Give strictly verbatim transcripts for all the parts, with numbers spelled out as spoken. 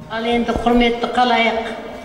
Ал енді құрметті қалайық.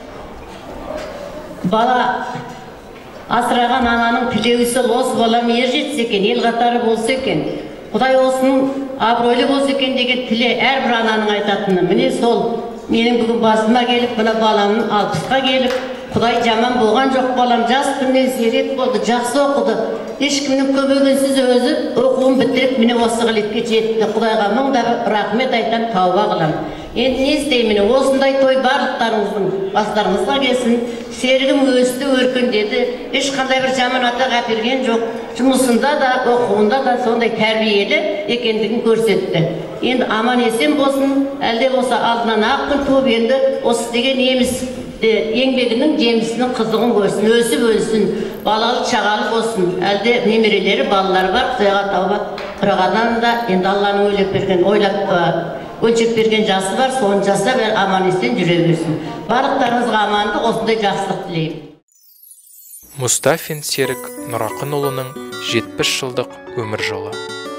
Бала асыраған ананың тілеуісі осы балам ер жетсе екен, ел қатары болса екен. Құдай осының абыройлы болса екен деген тіле әрбір ананың айтатыны. Міне сол менің бүгін басыма келіп, мына баламның алпысқа келіп, Құдай жаман болған жоқ, балам жас күннен зерек болды, жақсы оқыды. Ешкімнің көмегінсіз өзі оқуын бітіріп, міне осы ғылетке жетті. Құдайға мыңда рахмет айтам, тауба қылам. Енді не істеймін, осындай той барлықтарыңыздың бастарыңызға келсін. Серігім өсті, өркендеді, ешқандай бір жаман атақ әперген жоқ. Жұмысында да, оқуында да сондай тәрбиелі екендігін көрсетті. Енді аман есен болсын, әлде болса алдынан ақ күн туып, енді осы деген еміз еңбегінің жемісінің қызығын көрсін, өсіп өсін, балалы шағалы болсын. Әлде немерелері, балалары бар, Құдайға тауба құрағаннан да енді Алланың ойлап берген, ойлап өлшеп берген жасы бар, соны жасап аман есен жүре берсін. Барлықтарыңызға амандық, осындай жақсылық тілеймін. Мұстафин Серік Нұрақынұлының жетпіс жылдық өмір жолы.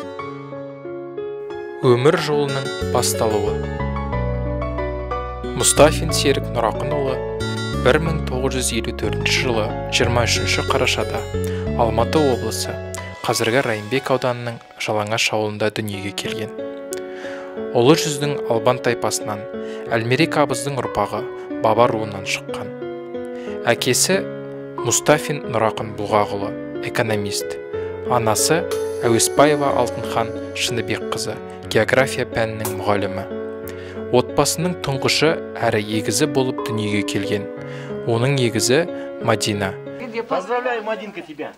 Өмір жолының басталуы. Мұстафин Серік Нұрақынұлы бір мың тоғыз жүз елу төртінші жылы жиырма үшінші қарашада Алматы облысы, қазіргі Райымбек ауданының Жалаңаш ауылында дүниеге келген. Ұлы жүздің Албан тайпасынан Әлмерек абыздың ұрпағы баба руынан шыққан. Әкесі Мұстафин Нұрақын Бұлғағұлы, экономист. Анасы Әуесбаева Алтынхан Шыныбекқызы, география пәнінің мұғалімі. Отбасының тұңғышы әрі егізі болып дүниеге келген. Оның егізі Мадина. Поздравляю, Мадинка, тебя.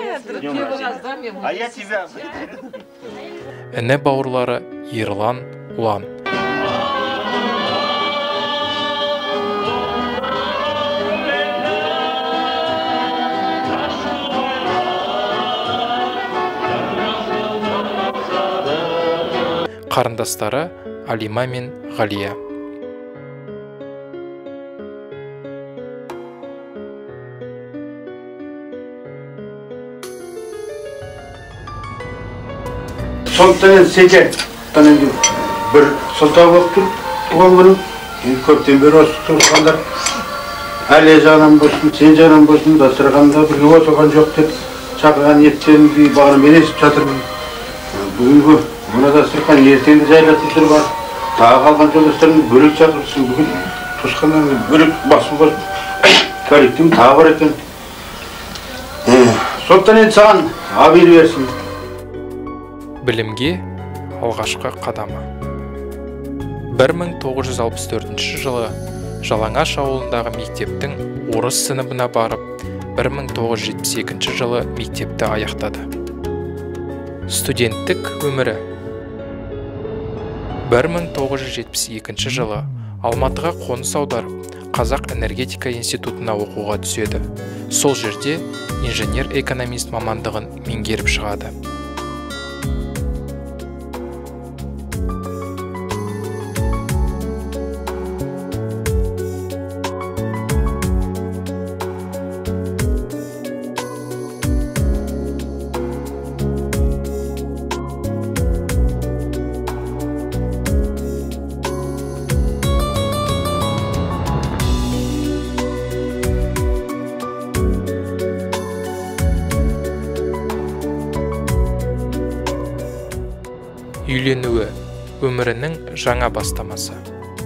А я тебя. Іні бауырлары Ерлан, Ұлан. Қарындастары Алима мен Ғалия. Сондықтан секе, бір сылтау болып тұр, туған күнім. Көптен бері осы туысқандар, әле жаным болсын, сен жаным болсын, дастарханда бірге отырған жоқ деп шақырған еттен бағым енесіп жатырмын. Бүгінгі мұна дастархан ертеңді жайлатып тұр бар. Тағы қалған жолдастарым бөлек шақырсын, бүгін туысқандарым бөлек басым бар. Коллективім тағы бар екен. Сондықтан енді саған абел берсін. Білімге алғашқы қадамы. бір мың тоғыз жүз алпыс төртінші жылы Жалаңаш ауылындағы мектептің орыс сыныбына барып, бір мың тоғыз жүз жетпіс екінші жылы мектепті аяқтады. Студенттік өмірі. бір мың тоғыз жүз жетпіс екінші жылы Алматыға қоныс аударып, Қазақ энергетика институтына оқуға түседі. Сол жерде инженер-экономист мамандығын меңгеріп шығады. Үйленуі өмірінің жаңа бастамасы.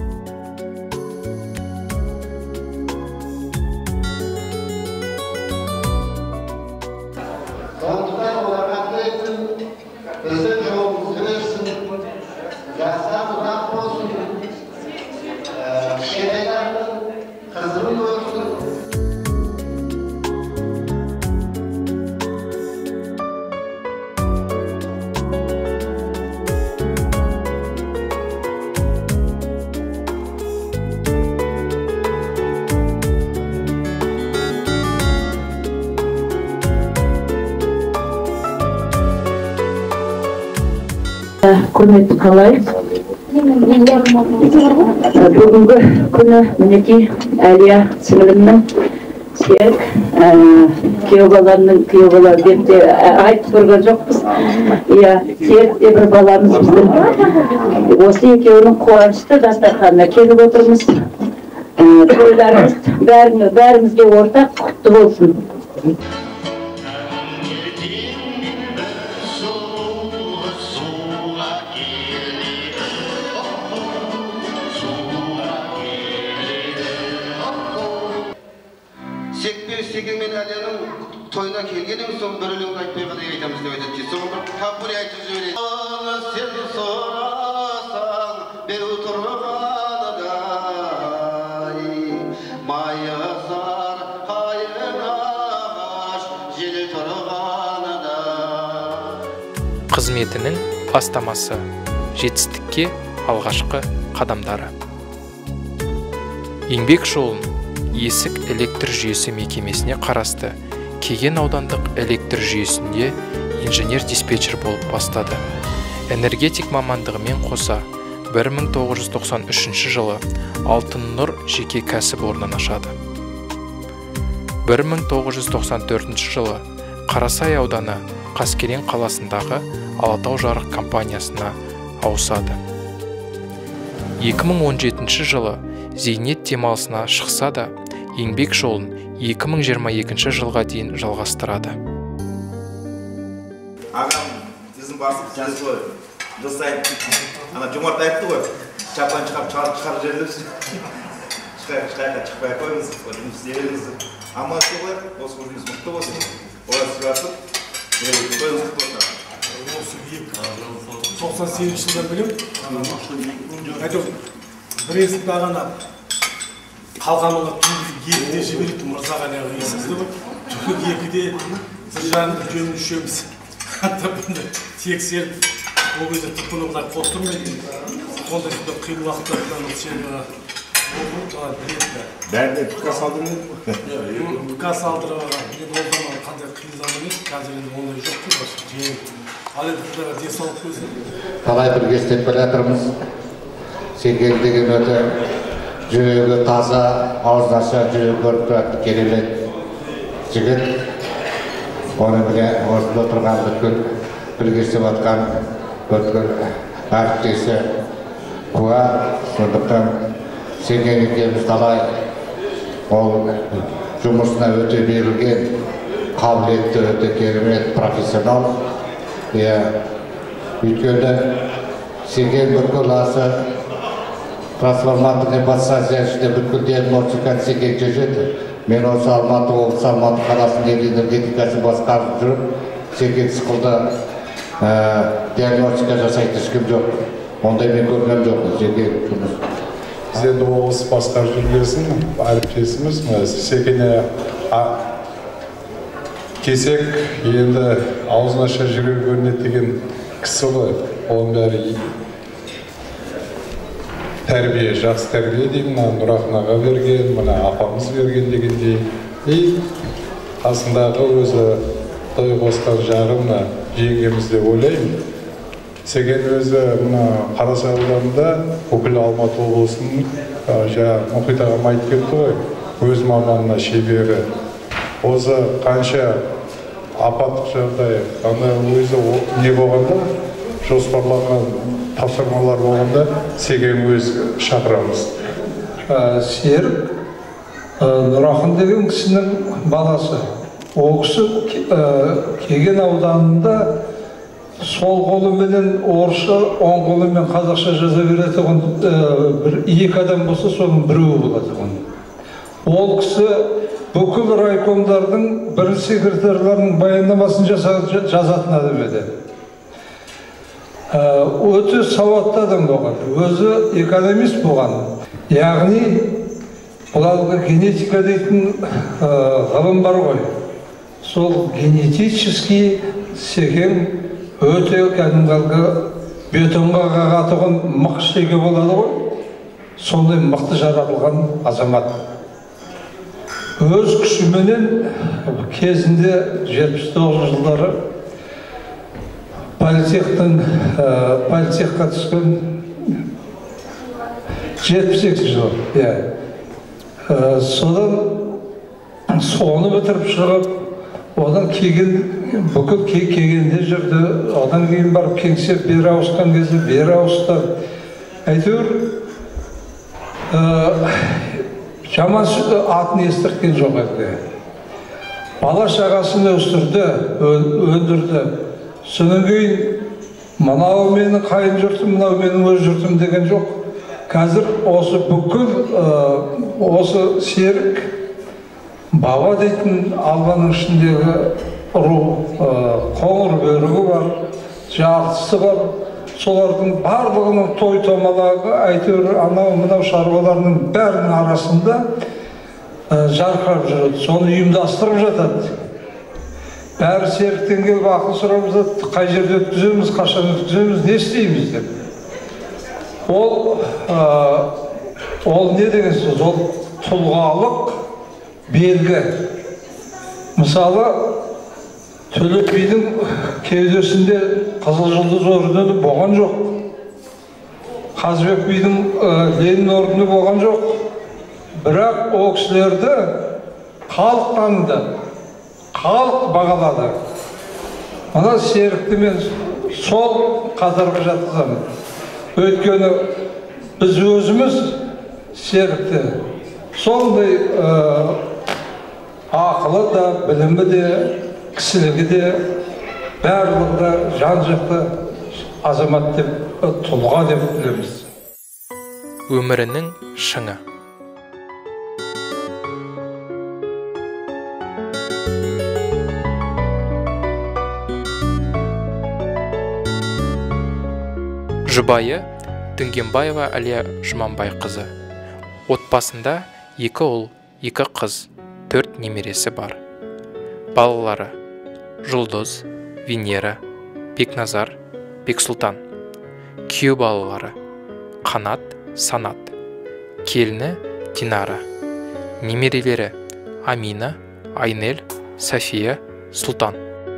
Құрметті қалай? Бүгінгі күні мінеки Әлия сіңілімнің Серік, күйеу баламның күйеу бала деп те айтып көрген жоқпыз. Иә, Серік те бір баламыз біздің. Осы екеуінің қуанышты дастарханына келіп отырмыз. Тойларымыз бәрімізге ортақ құтты болсын. Секемен әлемнің тойына келгеннен соң бір өлеңді айтпай қалай айтамыз деп айтады. Соған бір капури айтып жібереді. Сен сұрасаң беру тұрғаныдай, майысар қайын ағаш жел тұрғаныдай. Қызметінің бастамасы, жетістікке алғашқы қадамдары. Еңбек жолын Есік электр жүйесі мекемесіне қарасты Кеген аудандық электр жүйесінде инженер-диспетчер болып бастады. Энергетик мамандығымен қоса бір мың тоғыз жүз тоқсан үшінші жылы Алтын Нұр жеке кәсіпорнын ашады. бір мың тоғыз жүз тоқсан төртінші жылы Қарасай ауданы Қаскелең қаласындағы Алатау жарық компаниясына ауысады. екі мың он жетінші жылы зейнет демалысына шықса да, еңбек жолын екі мың жиырма екінші жылға дейін жалғастырады. Ағам, сіздің басып жазы ғой, жасайды. Ана Жомарт айтты ғой, шапан шығап шығарып жерлерсіз. Шықайқа шықпай қойыңыз, жұмыс істейміз. Амал солай, осы жұмыс мұқты болсын. Олар сұрасып, қойыңыз құтты болсын. тоқсан сегізінші жылдан білем. Әйтеу, бір есік бағана қалғаныңа түнгі екіде жіберетін Мұрзаға неғып есіңізді ғой. Түнгі екіде Сыржан үлкенін үшеміз. Тіпінді тексеріп, ол кезде тіпіні бұлар қостырмайды. Сондай сүрді қиын уақыттардан сен білетті. Бәрінде піка салдырмайды? Піка салдырмаған. Мен ол zaman қандай қиын заман еді, қазір енді ондай жоқ қой. Ал енді бұларға денсаулық көзін. Қалай бірге істеп келе жатырмыз. Сергек деген өте жүрегі таза, аузын аша жүрек көріп тұрады, керемет жігіт. Оны біле осында отырған бүткіл бірге істеп жатқан бүткіл әріптесі куә. Сондықтан Сергек екеуміз талай ол жұмысына өте берілген, қабілетті, өте керемет профессионал. Өйткені Сергек бүткіл асы трансформаторный подстанция ішінде бүткіл диагностика Сергек жүреді. Мен осы Алматы облысы Алматы қаласының энергетикасын басқарып жүріп, Сергек сықылда диагностика жасайды ешкім жоқ. Ондай мен көрген жоқпын Сергек жұмыс. Біз енді облыс басқарып жүргесін әріптесіміз Секене Кесек енді аузын аша жүрегі көрінеді деген кісі ғой. Оның бәрі тәрбие, жақсы тәрбие деймін, Нұрақынаға берген, мына апамыз берген дегендей. И қасындағы өзі той қосқан жарым жеңгеміз деп ойлаймын. Сеген өзі мына Қарасай ауданында бүкіл Алматы облысының мұхит ағам айтып кетті ғой, өз маманына шебері. Осы қанша апаттық жағдай, ана өзі не болғанда, жоспарланған тапсырмалар болғанда Сеген өз шақырамыз. Серік Нұрақын деген кісінің баласы. Ол кісі Кеген ауданында сол қолыменен орысша, оң қолымен қазақша жаза береді. Екі адам болса, соның біреуі болады. Ол кісі бүкіл райкомдардың бірінші секретарларының баяндамасын жазатын адам еді. Өте сауатты адам болған, өзі экономист болған. Яғни, бұларға генетика дейтін ғылым бар ғой. Сол генетический Сеген өте кәдімгі бетонға қағатығын мық істеуге болады ғой. Сондай мықты жаратылған азамат. Өз күшіменен кезінде жетпіс тоғызыншы жылдары политехқа түскен жетпіс екінші жылы. Содан соны бітіріп шығып, одан келген, бүкіл келгенде жүрді, одан кейін барып кеңсе бері ауысқан кезде бері ауысты. Әйтеуір, жаман атын естірткен жоқ әлгі. Бала шағасын өстірді, өндірді. Содан кейін, мынау менің қайын жұртым, мынау менің өз жұртым деген жоқ. Қазір осы бүкіл, осы серік, баба дейтін Албаның ішіндегі ру, қоңыр бөрігі бар, жартысы бар. Солардың барлығының той томалағы, әйтеуір анау мынау шаруаларының бәрінің арасында жарқырап жүреді. Соны ұйымдастырып жатады. Бәрі серіктен келіп ақыл сұрап жатады, қай жерде өткіземіз, қашан өткіземіз, не істейміз деп. Ол, ол не деген сөз? Ол тұлғалық белгі. Мысалы, Төле бидің кеудесінде қызыл жұлдыз ордені болған жоқ. Қазыбек бидің Ленин ордені болған жоқ. Бірақ о кісілерді халық таныды, халық бағалады. Мына серікті мен сол қатарға жатқызамын. Өйткені біз өзіміз серікті сондай ақылы да, білімі де, кісілігі де, барлығы да жан-жақты азамат деп, тұлға деп білеміз. Өмірінің шыңы. Жұбайы Дүнгенбаева Әлия Жұманбайқызы. Отбасында екі ұл, екі қыз, төрт немересі бар. Балалары Жұлдыз, Венера, Бекназар, Бексұлтан. Күйеу балалары Қанат, Санат. Келіні Динара. Немерелері Амина, Айнель, София, Сұлтан.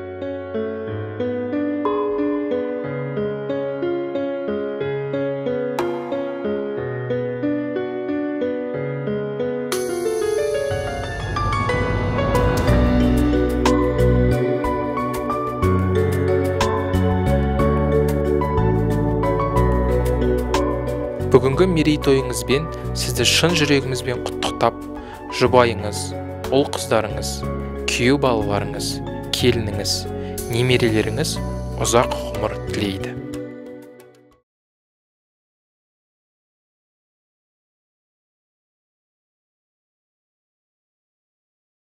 Бүгінгі мерейтойыңызбен сізді шын жүрегімізбен құттықтап, жұбайыңыз, ұл қыздарыңыз, күйеу балаларыңыз, келініңіз, немерелеріңіз ұзақ ғұмыр тілейді.